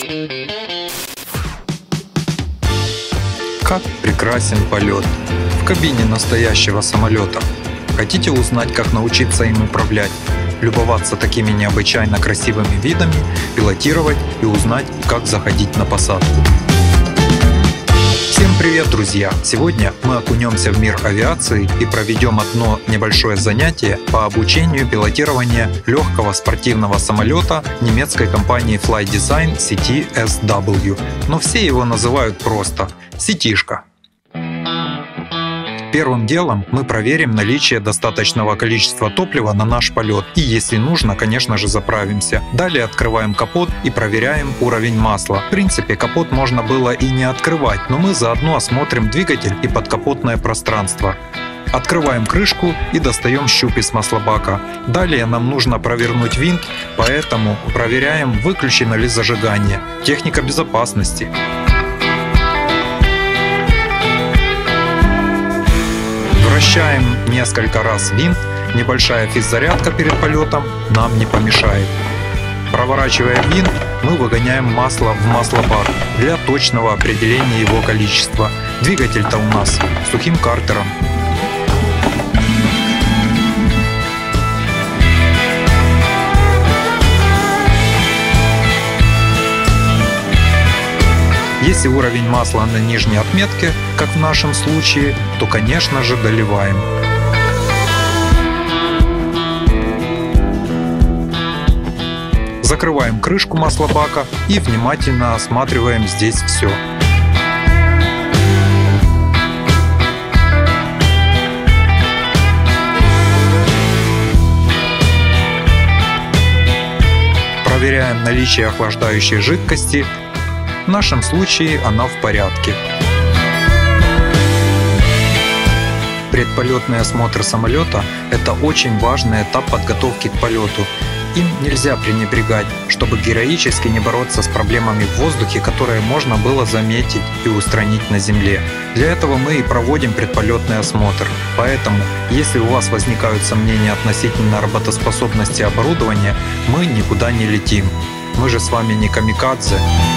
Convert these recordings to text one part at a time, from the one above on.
Как прекрасен полет в кабине настоящего самолета. Хотите узнать, как научиться им управлять, любоваться такими необычайно красивыми видами, пилотировать и узнать, как заходить на посадку? Всем привет, друзья! Сегодня мы окунемся в мир авиации и проведем одно небольшое занятие по обучению пилотирования легкого спортивного самолета немецкой компании Flydesign CT-SW, но все его называют просто CT-шка. Первым делом мы проверим наличие достаточного количества топлива на наш полет и, если нужно, конечно же, заправимся. Далее открываем капот и проверяем уровень масла. В принципе, капот можно было и не открывать, но мы заодно осмотрим двигатель и подкапотное пространство. Открываем крышку и достаем щуп из маслобака. Далее нам нужно провернуть винт, поэтому проверяем, выключено ли зажигание. Техника безопасности. Вращаем несколько раз винт, небольшая физзарядка перед полетом нам не помешает. Проворачивая винт, мы выгоняем масло в маслобак для точного определения его количества. Двигатель-то у нас сухим картером. Если уровень масла на нижней отметке, как в нашем случае, то, конечно же, доливаем. Закрываем крышку маслобака и внимательно осматриваем здесь все. Проверяем наличие охлаждающей жидкости. В нашем случае она в порядке. Предполетный осмотр самолета – это очень важный этап подготовки к полету. Им нельзя пренебрегать, чтобы героически не бороться с проблемами в воздухе, которые можно было заметить и устранить на земле. Для этого мы и проводим предполетный осмотр. Поэтому, если у вас возникают сомнения относительно работоспособности оборудования, мы никуда не летим. Мы же с вами не камикадзе.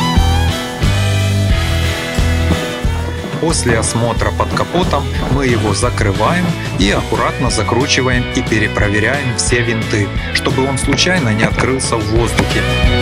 После осмотра под капотом мы его закрываем и аккуратно закручиваем и перепроверяем все винты, чтобы он случайно не открылся в воздухе.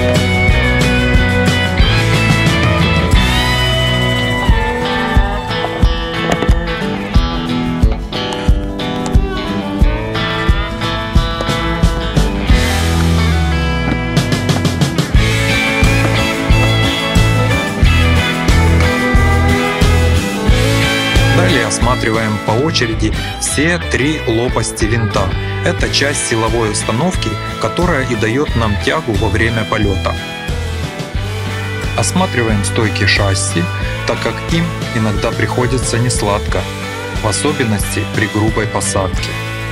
Далее осматриваем по очереди все три лопасти винта. Это часть силовой установки, которая и дает нам тягу во время полета. Осматриваем стойки шасси, так как им иногда приходится несладко, в особенности при грубой посадке.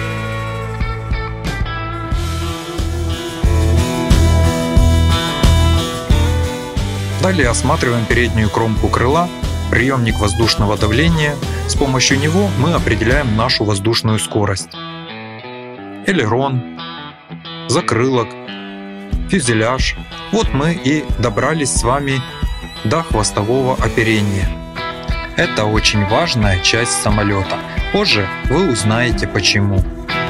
Далее осматриваем переднюю кромку крыла, приемник воздушного давления. С помощью него мы определяем нашу воздушную скорость. Элерон, закрылок, фюзеляж. Вот мы и добрались с вами до хвостового оперения. Это очень важная часть самолета. Позже вы узнаете почему.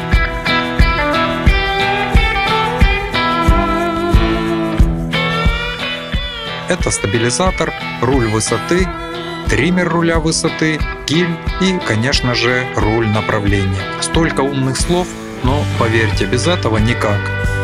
Это стабилизатор, руль высоты, триммер руля высоты, киль и, конечно же, руль направления. Столько умных слов, но поверьте, без этого никак.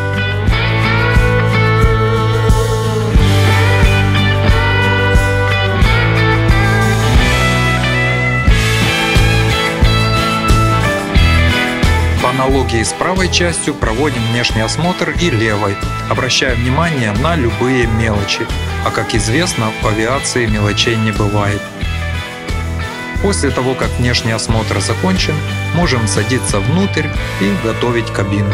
По аналогии с правой частью проводим внешний осмотр и левой, обращая внимание на любые мелочи. А как известно, в авиации мелочей не бывает. После того, как внешний осмотр закончен, можем садиться внутрь и готовить кабину.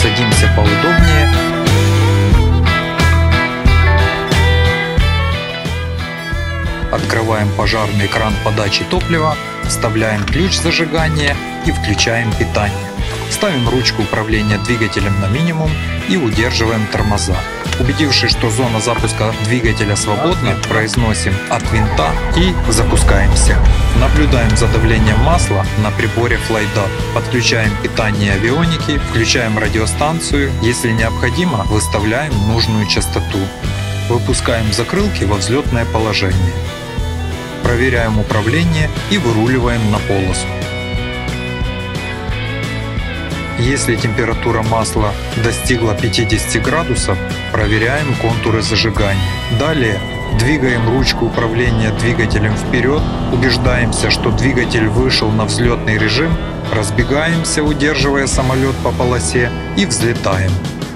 Садимся поудобнее. Открываем пожарный кран подачи топлива, вставляем ключ зажигания и включаем питание. Ставим ручку управления двигателем на минимум и удерживаем тормоза. Убедившись, что зона запуска двигателя свободна, произносим от винта и запускаемся. Наблюдаем за давлением масла на приборе FlyDAT. Подключаем питание авионики, включаем радиостанцию. Если необходимо, выставляем нужную частоту. Выпускаем закрылки во взлетное положение. Проверяем управление и выруливаем на полосу. Если температура масла достигла 50 градусов, проверяем контуры зажигания. Далее двигаем ручку управления двигателем вперед, убеждаемся, что двигатель вышел на взлетный режим, разбегаемся, удерживая самолет по полосе, и взлетаем.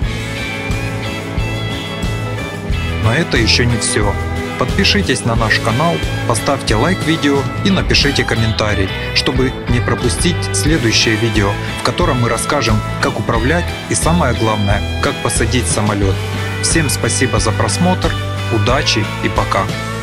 Но это еще не все. Подпишитесь на наш канал, поставьте лайк видео и напишите комментарий, чтобы не пропустить следующее видео, в котором мы расскажем, как управлять и, самое главное, как посадить самолет. Всем спасибо за просмотр, удачи и пока!